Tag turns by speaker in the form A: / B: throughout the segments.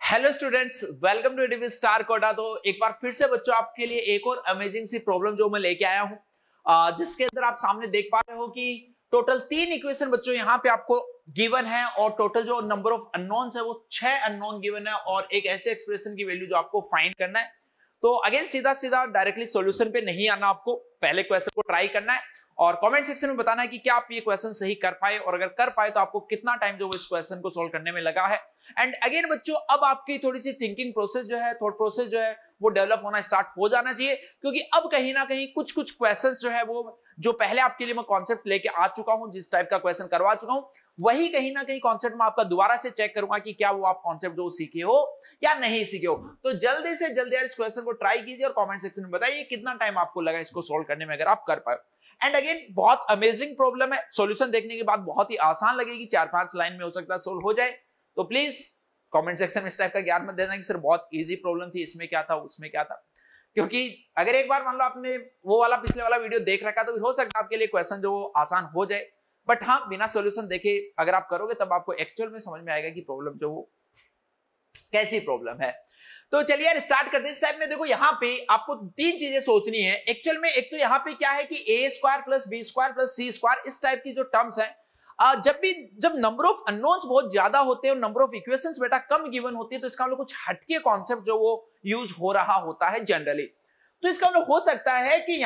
A: Hello students, welcome to ADV star Kota. तो एक बार फिर से बच्चों आपके लिए एक और अमेजिंग सी प्रॉब्लम जो मैं लेके आया हूं, जिसके अंदर आप सामने देख पा रहे हो कि टोटल 3 इक्वेशन बच्चों यहाँ पे आपको गिवन है और टोटल जो नंबर ऑफ अननोन्स है वो 6 अननोन गिवन है और एक ऐसे एक्सप्रेशन की वैल्यू जो आपको फाइंड करना है। तो अगेन सीधा सीधा डायरेक्टली सॉल्यूशन पे नहीं आना, आपको पहले क्वेश्चन को ट्राई करना है और कमेंट सेक्शन में बताना है कि क्या आप ये क्वेश्चन सही कर पाए और अगर कर पाए तो आपको कितना टाइम जो इस क्वेश्चन को सॉल्व करने में लगा है। एंड अगेन बच्चों, अब आपकी थोड़ी सी थिंकिंग प्रोसेस जो है, थॉट प्रोसेस जो है वो डेवलप होना स्टार्ट हो जाना चाहिए, क्योंकि अब कहीं ना कहीं कुछ कुछ क्वेश्चंस जो है वो जो पहले आपके लिए मैं कॉन्सेप्ट लेके आ चुका हूं, जिस टाइप का क्वेश्चन करवा चुका हूं, वही कहीं ना कहीं कॉन्सेप्ट में आपका दोबारा से चेक करूंगा कि क्या वो आप कॉन्सेप्ट जो सीखे हो या नहीं सीखे हो। तो जल्दी से जल्दी यार इस क्वेश्चन को ट्राई कीजिए और कमेंट सेक्शन में बताइए कितना टाइम आपको लगा इसको सोल्व करने में, अगर आप कर पाए। एंड अगेन बहुत अमेजिंग प्रॉब्लम है, सॉल्यूशन देखने के बाद बहुत ही आसान लगेगी, 4-5 लाइन में हो सकता है सोल्व हो जाए। तो प्लीज कमेंट सेक्शन में इस टाइप का ज्ञान मत देना कि सर बहुत इजी प्रॉब्लम थी, इसमें क्या था उसमें क्या था, क्योंकि अगर एक बार मान लो आपने वो वाला पिछले वाला वीडियो देख रखा तो फिर हो सकता है आपके लिए क्वेश्चन जो आसान हो जाए। बट हाँ, बिना सॉल्यूशन देखे अगर आप करोगे तब आपको एक्चुअल में समझ में आएगा कि प्रॉब्लम जो वो कैसी प्रॉब्लम है। तो चलिए यार स्टार्ट करते हैं। इस टाइप में देखो यहाँ पे आपको 3 चीजें सोचनी है एक्चुअल में। एक तो यहाँ पे क्या है कि a square plus b square plus c square, इस टाइप की जो टर्म्स है, जब नंबर ऑफ अननोन्स बहुत ज्यादा होते हैं और नंबर ऑफ इक्वेशंस बेटा कम गिवन होती है तो इसका मतलब कुछ हटके कॉन्सेप्ट जो वो यूज हो रहा होता है जनरली। तो इसका मतलब हो सकता है कि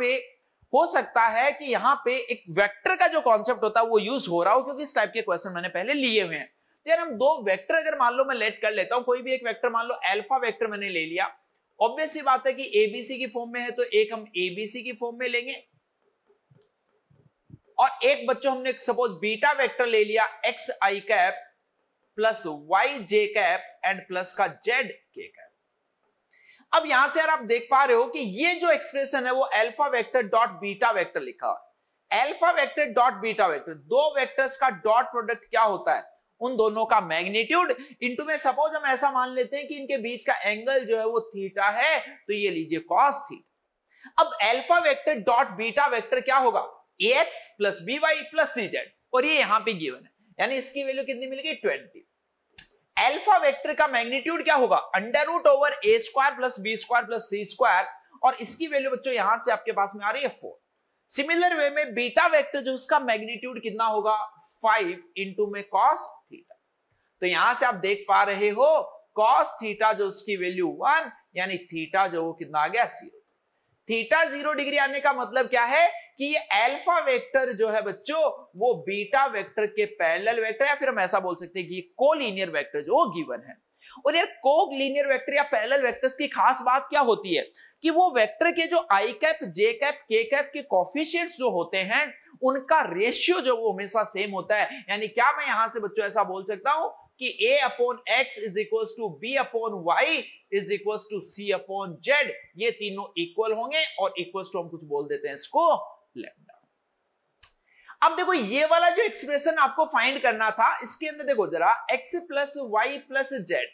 A: यहाँ पे एक वेक्टर का जो कॉन्सेप्ट होता है वो यूज हो रहा हो, क्योंकि इस टाइप के क्वेश्चन मैंने पहले लिए हुए हैं। यार हम 2 वेक्टर अगर मान लो मैं लेट कर लेता हूं, कोई भी एक वेक्टर मान लो अल्फा वेक्टर मैंने ले लिया, ऑब्वियस सी बात है कि एबीसी की फॉर्म में है तो एक हम एबीसी की फॉर्म में लेंगे और एक बच्चों हमने सपोज बीटा वेक्टर ले लिया x i cap plus y j cap and plus का जेड के कैप। अब यहां से यार आप देख पा रहे हो कि ये जो एक्सप्रेशन है वो alpha vector dot beta vector लिखा है। Alpha vector dot beta vector, 2 vectors का डॉट प्रोडक्ट क्या होता है, उन दोनों का मैग्नीट्यूड इनटू में सपोज हम ऐसा मान लेते हैं कि इनके बीच का एंगल जो है वो थीटा है, तो ये लीजिए कॉस थीटा। अब alpha vector dot beta vector क्या होगा, ax plus by plus cz, और ये यहां पे गिवन है, यानी इसकी वैल्यू कितनी मिलेगी 20। अल्फा वेक्टर का मैग्नीट्यूड क्या होगा, under root over a square plus b square plus c square, और इसकी वैल्यू बच्चों यहां से आपके पास में आ रही है 4। सिमिलर वे में बीटा वेक्टर जो उसका मैग्नीट्यूड कितना होगा 5 इंटू में कॉस थीटा। तो यहां से आप देख पा रहे हो कॉस थीटा जो उसकी वैल्यू 1, यानी थीटा जो वो कितना आ गया 0। थीटा 0 डिग्री आने का मतलब क्या है कि ये अल्फा वेक्टर जो है बच्चों वो बीटा वेक्टर के पैरेलल वेक्टर, या फिर हम ऐसा बोल सकते हैं कि कोलिनियर वेक्टर जो वो गिवन है। और यार कोलिनियर वेक्टर या पैरेलल वेक्टर्स की खास बात क्या होती है कि वो वेक्टर के जो i cap j cap k cap के कोफिशिएंट्स जो होते हैं उनका रेशियो जो वो हमेशा सेम होता है। यानी क्या मैं यहां से बच्चों ऐसा बोल सकता हूं कि a upon x is equals to b upon y is equals to c upon z, ये तीनों इक्वल होंगे और इक्वल्स टू हम कुछ बोल देते हैं इसको लैम्डा। अब देखो ये वाला जो एक्सप्रेशन आपको फाइंड करना था, इसके अंदर देखो जरा x plus y plus z,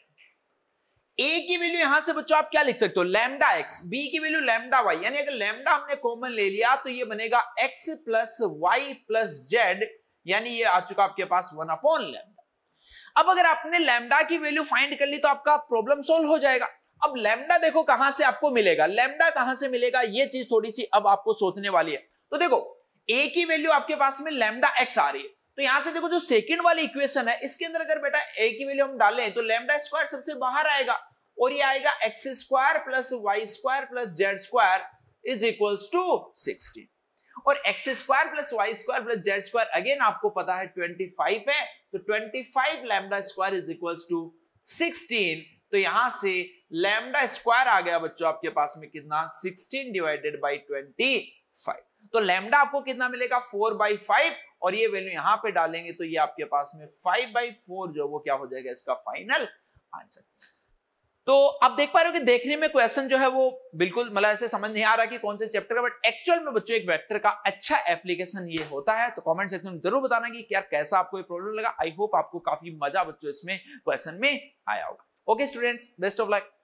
A: a की वैल्यू यहां से बच्चों आप क्या लिख सकते हो लैम्डा x, b की वैल्यू लैम्डा y, यानी अगर लैम्डा हमने कॉमन ले लिया तो ये बनेगा x plus y plus z, यानी ये आ चुका आपके पास 1 अपॉन लैम्डा। अब अगर आपने लैम्डा की वैल्यू फाइंड कर ली तो आपका प्रॉब्लम सोल्व हो जाएगा। अब लैम्डा देखो कहां से आपको मिलेगा, लैम्डा कहां से मिलेगा, ये चीज थोड़ी सी अब आपको सोचने वाली है। तो देखो a की वैल्यू आपके पास में लैम्डा x आ रही है, तो यहां से देखो जो सेकंड वाली इक्वेशन है इसके अंदर अगर बेटा a की वैल्यू हम डालें तो लैम्डा स्क्वायर सबसे बाहर आएगा और ये आएगा x square plus y square plus z square is equals to 16, और x square plus y square plus z square again आपको पता है 25 है, तो 25 lambda square is equals to 16। तो यहां से लैम्डा स्क्वायर आ गया बच्चों आपके पास में कितना 16 डिवाइडेड बाई 25। तो लैम्डा आपको कितना मिलेगा 4/5, और ये वैल्यू यहां पे डालेंगे तो ये आपके पास में 5/4 जो वो क्या हो जाएगा इसका फाइनल आंसर। तो आप देख पा रहे हो कि देखने में क्वेश्चन जो है वो बिल्कुल मतलब ऐसे समझ नहीं आ रहा कि कौन से चैप्टर का, बट एक्चुअल में बच्चों एक वेक्टर का अच्छा एप्लीकेशन ये होता है। तो कमेंट सेक्शन में जरूर बताना कि यार कैसा आपको ये प्रॉब्लम लगा। आई होप आपको काफी मजा बच्चों इसमें क्वेश्चन में आया होगा। Okay students, best of luck.